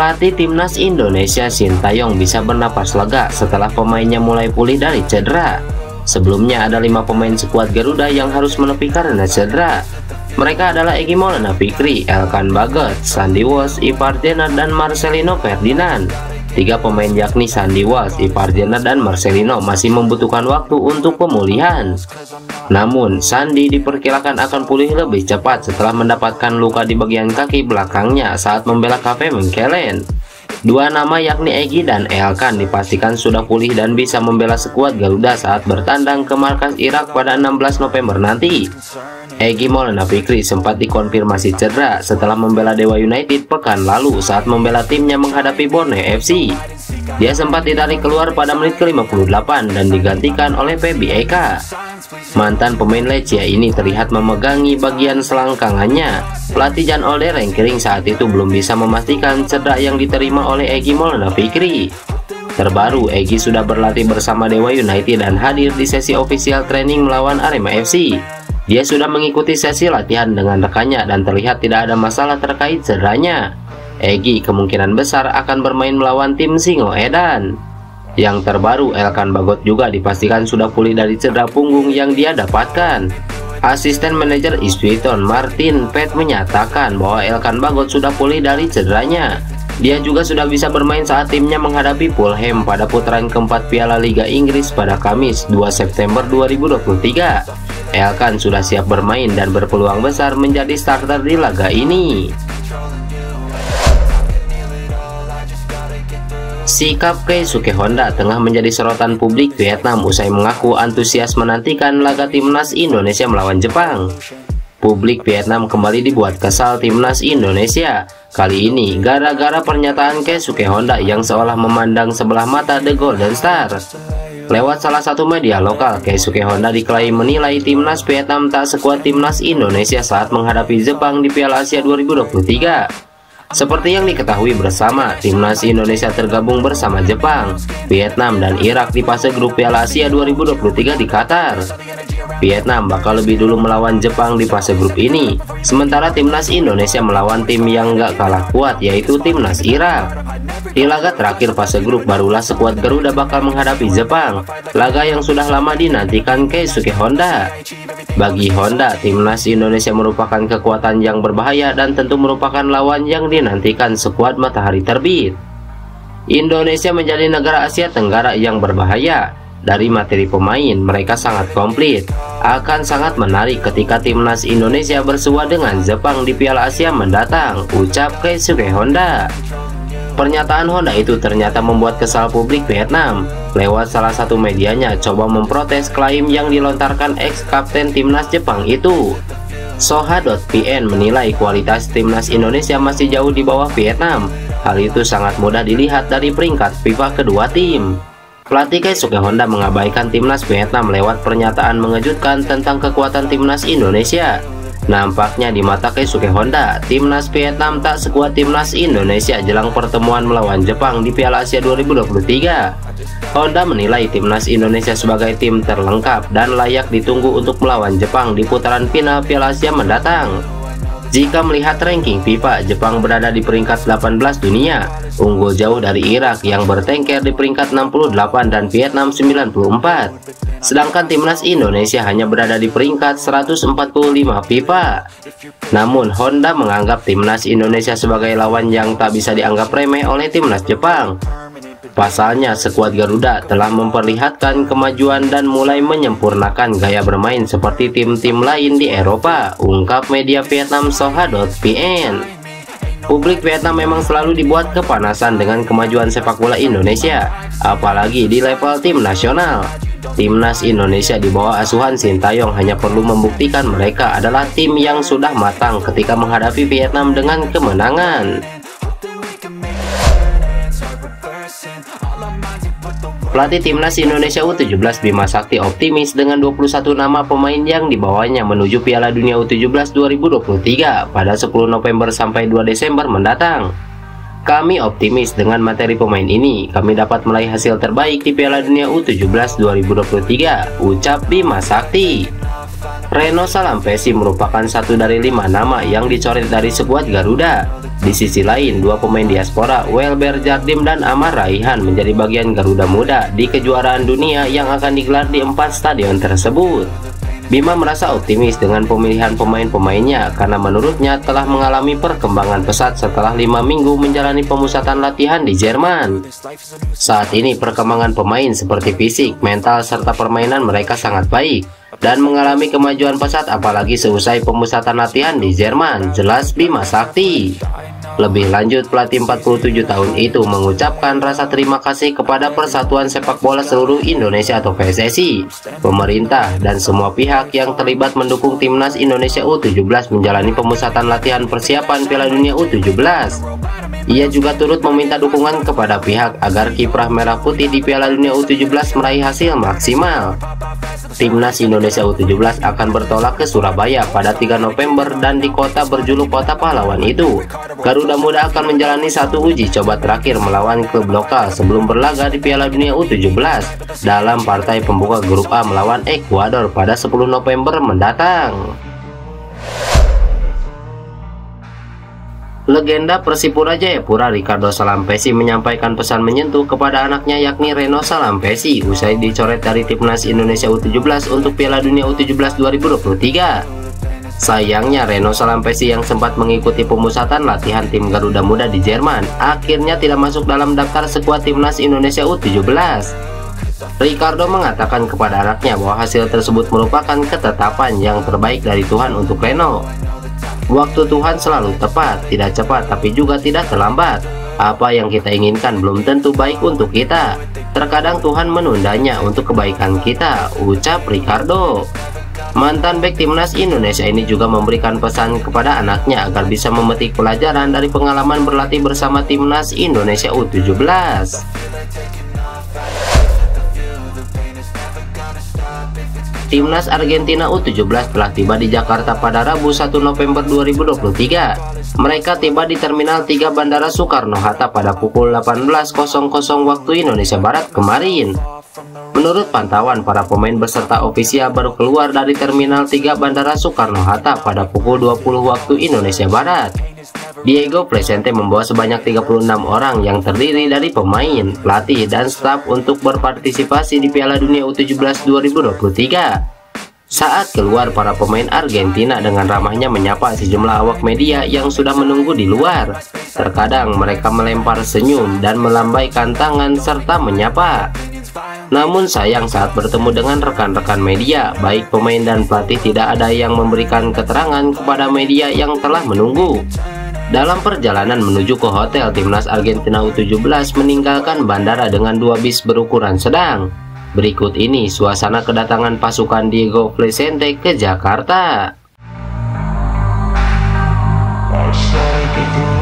Pelatih timnas Indonesia Sintayong bisa bernapas lega setelah pemainnya mulai pulih dari cedera. Sebelumnya ada 5 pemain skuad Garuda yang harus menepi karena cedera. Mereka adalah Egy Maulana Fikri, Elkan Bagot, Sandy Walsh, Ivar Jenner, dan Marcelino Ferdinand. 3 pemain yakni Sandy Walsh, Ivar Jenner, dan Marcelino masih membutuhkan waktu untuk pemulihan. Namun, Sandy diperkirakan akan pulih lebih cepat setelah mendapatkan luka di bagian kaki belakangnya saat membela KP Mechelen. 2 nama yakni Egy dan Elkan dipastikan sudah pulih dan bisa membela skuad Garuda saat bertandang ke markas Irak pada 16 November nanti. Egy Maulana Fikri sempat dikonfirmasi cedera setelah membela Dewa United pekan lalu saat membela timnya menghadapi Borneo FC. Dia sempat ditarik keluar pada menit ke-58 dan digantikan oleh Feby Eka. Mantan pemain Lechia ini terlihat memegangi bagian selangkangannya. Pelatih Jan Olde Rengkering saat itu belum bisa memastikan cedera yang diterima oleh Egy Maulana Fikri. Terbaru, Egy sudah berlatih bersama Dewa United dan hadir di sesi official training melawan Arema FC. Dia sudah mengikuti sesi latihan dengan rekannya dan terlihat tidak ada masalah terkait cederanya. Egy kemungkinan besar akan bermain melawan tim Singoedan. Yang terbaru, Elkan Bagot juga dipastikan sudah pulih dari cedera punggung yang dia dapatkan. Asisten manajer Ipswich Martin Pett menyatakan bahwa Elkan Bagot sudah pulih dari cederanya. Dia juga sudah bisa bermain saat timnya menghadapi Fulham pada putaran keempat Piala Liga Inggris pada Kamis 2 September 2023. Elkan sudah siap bermain dan berpeluang besar menjadi starter di laga ini. Sikap Keisuke Honda tengah menjadi sorotan publik Vietnam usai mengaku antusias menantikan laga timnas Indonesia melawan Jepang. Publik Vietnam kembali dibuat kesal timnas Indonesia. Kali ini gara-gara pernyataan Keisuke Honda yang seolah memandang sebelah mata The Golden Star. Lewat salah satu media lokal, Keisuke Honda diklaim menilai timnas Vietnam tak sekuat timnas Indonesia saat menghadapi Jepang di Piala Asia 2023. Seperti yang diketahui bersama, timnas Indonesia tergabung bersama Jepang, Vietnam, dan Irak di fase grup Piala Asia 2023 di Qatar. Vietnam bakal lebih dulu melawan Jepang di fase grup ini, sementara timnas Indonesia melawan tim yang gak kalah kuat yaitu timnas Irak. Di laga terakhir fase grup barulah skuad Garuda bakal menghadapi Jepang, laga yang sudah lama dinantikan Keisuke Honda. Bagi Honda, timnas Indonesia merupakan kekuatan yang berbahaya dan tentu merupakan lawan yang dinantikan skuad matahari terbit. Indonesia menjadi negara Asia Tenggara yang berbahaya. Dari materi pemain, mereka sangat komplit. Akan sangat menarik ketika timnas Indonesia bersua dengan Jepang di Piala Asia mendatang, ucap Keisuke Honda. Pernyataan Honda itu ternyata membuat kesal publik Vietnam. Lewat salah satu medianya coba memprotes klaim yang dilontarkan ex-kapten timnas Jepang itu. Soha.vn menilai kualitas timnas Indonesia masih jauh di bawah Vietnam. Hal itu sangat mudah dilihat dari peringkat FIFA kedua tim. Pelatih Keisuke Honda mengabaikan timnas Vietnam lewat pernyataan mengejutkan tentang kekuatan timnas Indonesia. Nampaknya di mata Keisuke Honda, timnas Vietnam tak sekuat timnas Indonesia jelang pertemuan melawan Jepang di Piala Asia 2023. Honda menilai timnas Indonesia sebagai tim terlengkap dan layak ditunggu untuk melawan Jepang di putaran final Piala Asia mendatang. Jika melihat ranking FIFA, Jepang berada di peringkat 18 dunia, unggul jauh dari Irak yang bertengker di peringkat 68 dan Vietnam 94. Sedangkan timnas Indonesia hanya berada di peringkat 145 FIFA. Namun Honda menganggap timnas Indonesia sebagai lawan yang tak bisa dianggap remeh oleh timnas Jepang. Pasalnya, skuad Garuda telah memperlihatkan kemajuan dan mulai menyempurnakan gaya bermain seperti tim-tim lain di Eropa, ungkap media Vietnam Soha.vn. Publik Vietnam memang selalu dibuat kepanasan dengan kemajuan sepak bola Indonesia, apalagi di level tim nasional. Timnas Indonesia di bawah asuhan Sintayong hanya perlu membuktikan mereka adalah tim yang sudah matang ketika menghadapi Vietnam dengan kemenangan. Pelatih timnas Indonesia U17 Bima Sakti optimis dengan 21 nama pemain yang dibawanya menuju Piala Dunia U17 2023 pada 10 November sampai 2 Desember mendatang. Kami optimis dengan materi pemain ini, kami dapat meraih hasil terbaik di Piala Dunia U17 2023, ucap Bima Sakti. Reno Salampessy merupakan satu dari 5 nama yang dicoret dari skuad Garuda. Di sisi lain, 2 pemain diaspora, Welber Jardim dan Amar Raihan menjadi bagian Garuda Muda di kejuaraan dunia yang akan digelar di 4 stadion tersebut. Bima merasa optimis dengan pemilihan pemain-pemainnya karena menurutnya telah mengalami perkembangan pesat setelah 5 minggu menjalani pemusatan latihan di Jerman. Saat ini perkembangan pemain seperti fisik, mental, serta permainan mereka sangat baik dan mengalami kemajuan pesat apalagi seusai pemusatan latihan di Jerman, jelas Bima Sakti. Lebih lanjut, pelatih 47 tahun itu mengucapkan rasa terima kasih kepada Persatuan Sepak Bola Seluruh Indonesia atau PSSI, pemerintah, dan semua pihak yang terlibat mendukung timnas Indonesia U17 menjalani pemusatan latihan persiapan Piala Dunia U17. Ia juga turut meminta dukungan kepada pihak agar kiprah Merah Putih di Piala Dunia U17 meraih hasil maksimal. Timnas Indonesia U17 akan bertolak ke Surabaya pada 3 November dan di kota berjuluk Kota Pahlawan itu, Garuda Muda akan menjalani satu uji coba terakhir melawan klub lokal sebelum berlaga di Piala Dunia U17 dalam partai pembuka grup A melawan Ekuador pada 10 November mendatang. Legenda Persipura Jayapura Ricardo Salampessy menyampaikan pesan menyentuh kepada anaknya yakni Reno Salampessy usai dicoret dari timnas Indonesia U17 untuk Piala Dunia U17 2023. Sayangnya Reno Salampessy yang sempat mengikuti pemusatan latihan tim Garuda Muda di Jerman akhirnya tidak masuk dalam daftar skuad timnas Indonesia U17. Ricardo mengatakan kepada anaknya bahwa hasil tersebut merupakan ketetapan yang terbaik dari Tuhan untuk Reno. Waktu Tuhan selalu tepat, tidak cepat tapi juga tidak terlambat. Apa yang kita inginkan belum tentu baik untuk kita. Terkadang Tuhan menundanya untuk kebaikan kita, ucap Ricardo. Mantan bek timnas Indonesia ini juga memberikan pesan kepada anaknya agar bisa memetik pelajaran dari pengalaman berlatih bersama timnas Indonesia U17. Timnas Argentina U17 telah tiba di Jakarta pada Rabu 1 November 2023. Mereka tiba di Terminal 3 Bandara Soekarno-Hatta pada pukul 18.00 waktu Indonesia Barat kemarin. Menurut pantauan, para pemain beserta ofisial baru keluar dari Terminal 3 Bandara Soekarno-Hatta pada pukul 20 waktu Indonesia Barat. Diego Plecente membawa sebanyak 36 orang yang terdiri dari pemain, pelatih, dan staf untuk berpartisipasi di Piala Dunia U17 2023. Saat keluar, para pemain Argentina dengan ramahnya menyapa sejumlah awak media yang sudah menunggu di luar. Terkadang mereka melempar senyum dan melambaikan tangan serta menyapa. Namun sayang saat bertemu dengan rekan-rekan media, baik pemain dan pelatih tidak ada yang memberikan keterangan kepada media yang telah menunggu. Dalam perjalanan menuju ke hotel, timnas Argentina U17 meninggalkan bandara dengan 2 bis berukuran sedang. Berikut ini suasana kedatangan pasukan Diego Plecente ke Jakarta.